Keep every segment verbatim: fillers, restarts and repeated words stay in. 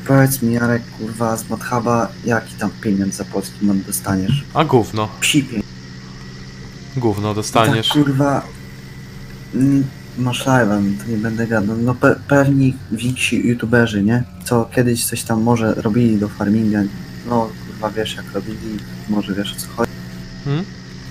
Powiedz mi, Jarek, kurwa, z Modhuba, jaki tam pieniądz za polski mod dostaniesz? A gówno. Psi pieniądz. Gówno dostaniesz. Tak, kurwa, mm, masz live'a, to nie będę gadał. No pe pewni więksi youtuberzy, nie? Co kiedyś coś tam może robili do farminga. No, kurwa, wiesz jak robili, może wiesz o co chodzi. Hmm?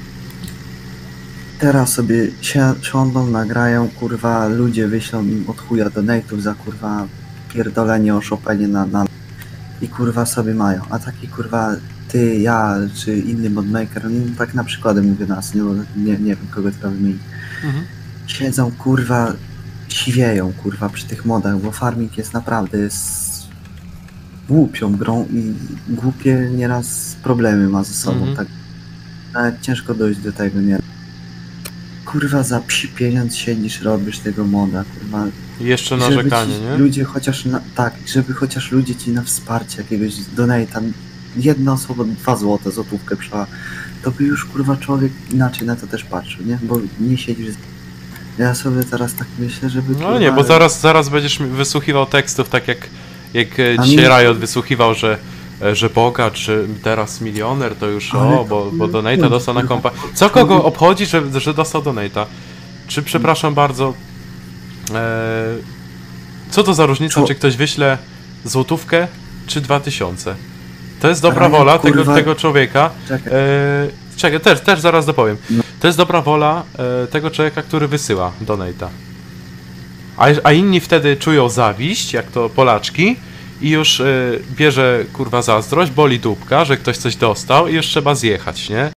Teraz sobie siądą, nagrają, kurwa, ludzie wyślą im od chuja donate'ów za, kurwa, pierdolenie o Chopinie na, na... I kurwa sobie mają. A taki, kurwa, ty, ja, czy inny modmaker, no tak na przykładem mówię nas, nie, nie, nie wiem kogo teraz wymienić. Mhm. Siedzą, kurwa, siwieją, kurwa, przy tych modach, bo farming jest naprawdę, jest głupią grą i głupie nieraz problemy ma ze sobą, Mhm. tak. Nawet ciężko dojść do tego, nie. Kurwa, za psi pieniądz siedzisz, robisz tego moda, kurwa. I jeszcze Żeby narzekanie, ci nie? ludzie chociaż, na, tak, żeby chociaż ludzie ci na wsparcie jakiegoś donate'a, jedna osoba dwa złote, złotówkę przała, to by już, kurwa, człowiek inaczej na to też patrzył, nie? Bo nie siedzisz. Ja sobie teraz tak myślę, żeby... No kurwa, nie, bo zaraz, zaraz będziesz mi wysłuchiwał tekstów tak jak, jak e, A dzisiaj mi- Riot wysłuchiwał, że, e, że bogacz, że teraz milioner to już Ale o, bo, bo kurwa, donate'a dostał na kurwa, kompa. Co kogo obchodzi, że, że dostał donate'a? Czy, przepraszam bardzo, e, co to za różnica, Co? czy ktoś wyśle złotówkę, czy dwa tysiące? To jest dobra Riot, wola tego, kurwa- tego człowieka. Czekaj. E, czekaj, też, też zaraz dopowiem. No. To jest dobra wola e, tego człowieka, który wysyła donate'a. A, a inni wtedy czują zawiść, jak to Polaczki, i już e, bierze kurwa zazdrość, boli dupka, że ktoś coś dostał i już trzeba zjechać, nie?